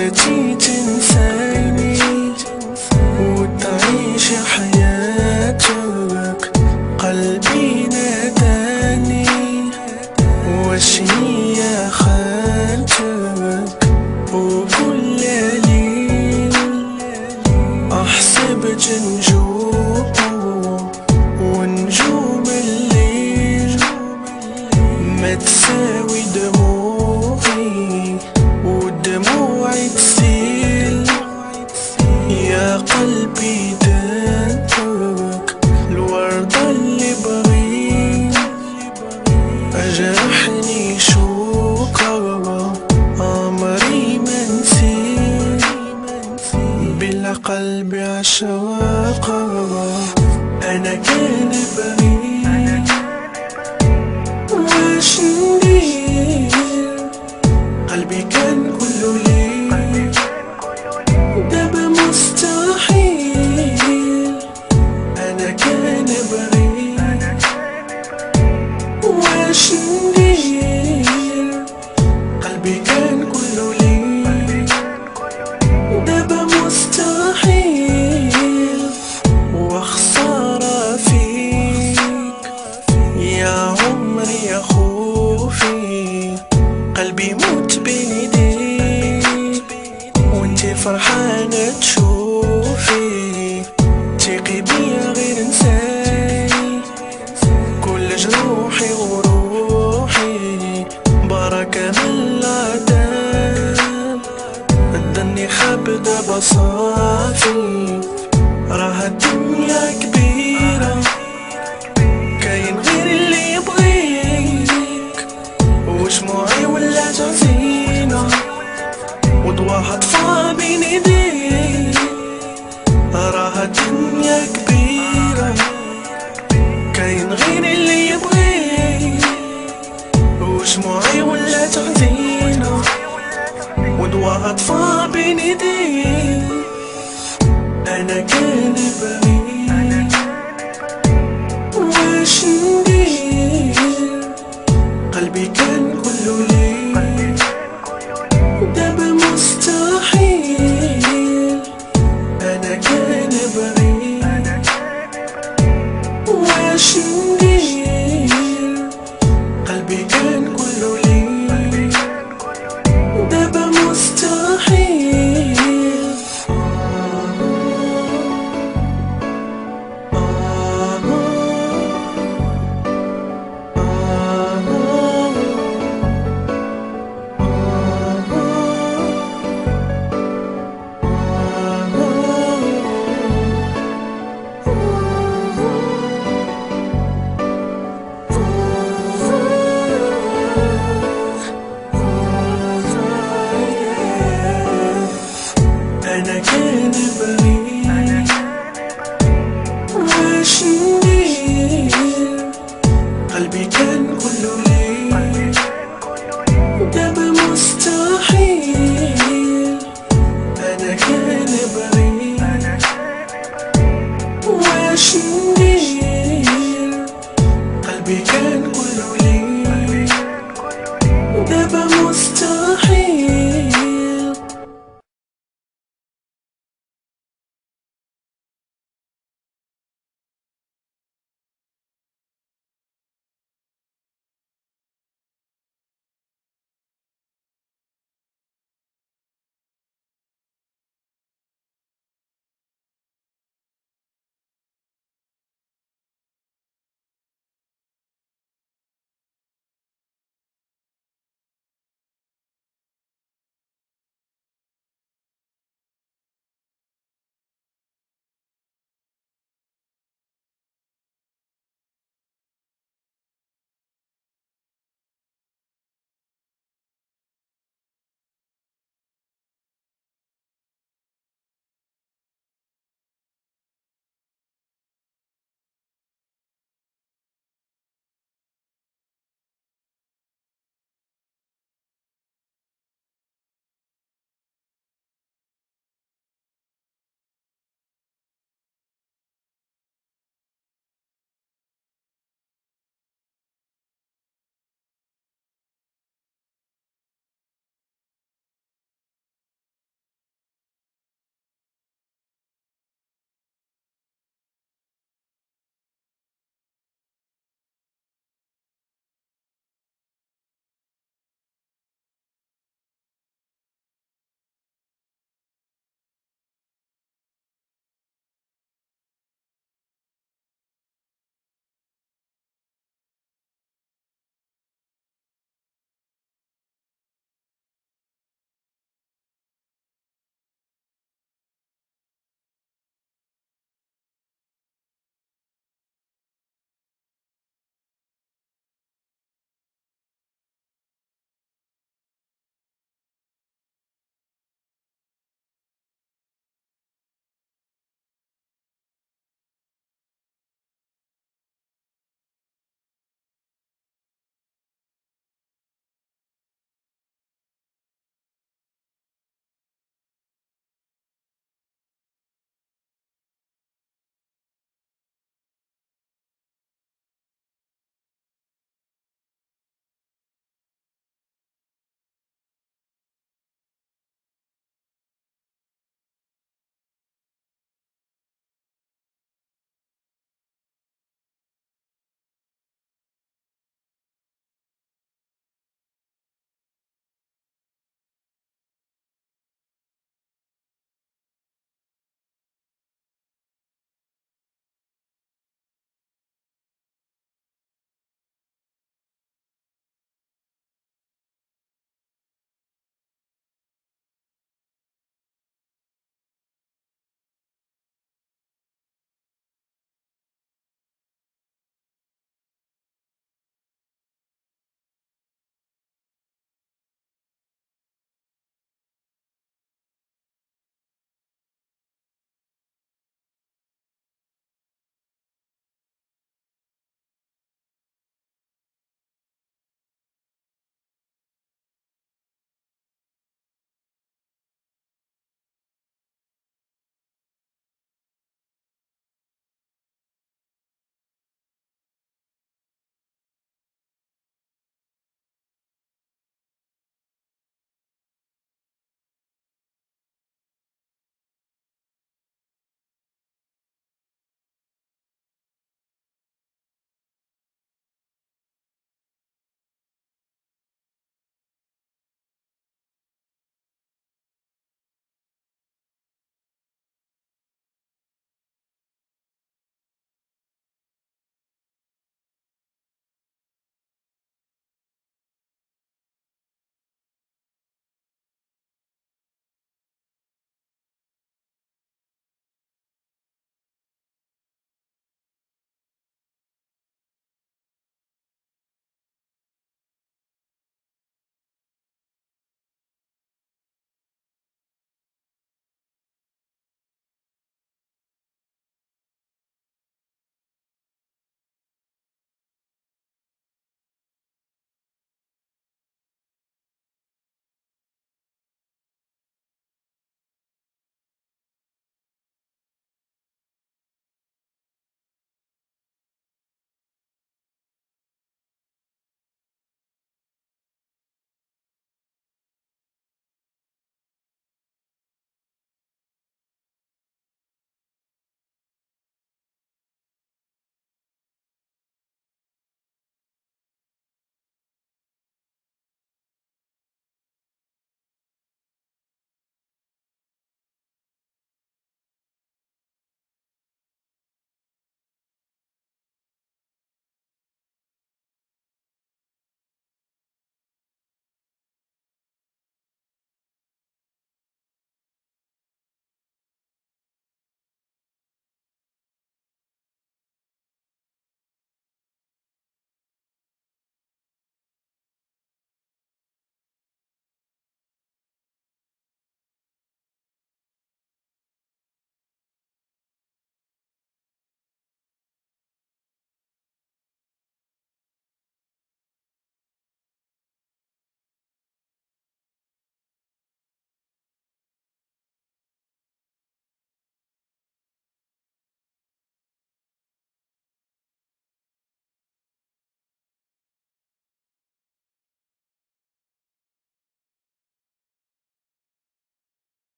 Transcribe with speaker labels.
Speaker 1: قدرتي تنساني وتعيش حياتك. قلبي ناداني واش هي خانتك، وكل ليل أحسبت نجوم ونجوم الليل ما تساوي دموعي ودموعي تسيل. يا قلبي دانتك الوردة اللي بغيت، أجرحني شوكها عمري ما نسيت، بلا قلبي عشاقها. أنا كان بريء واش ندير، قلبي كان كله ليك دابا مستحيل. أنا كان بريء واش ندير، قلبي كان كله ليك دابا مستحيل. وخسارة فيك يا عمري يا خوفي، قلبي موت بين يديك وانتي فرحانة تشوفي. تيقي بيا غير نساي كل جروحي وروحي، بركة من العذاب الدني حاب دابا صافي. راها الدنيا كبيرة كاين غير اللي يبغيك، وشموعي ولات حزينة وضواها طفى بين ايديك. راها الدنيا كبيرة كاين غير اللي يبغيك، وشموعي ولات حزينة وضواها طفى بين ايديك. أنا كان بريء واش ندير، قلبي كان كله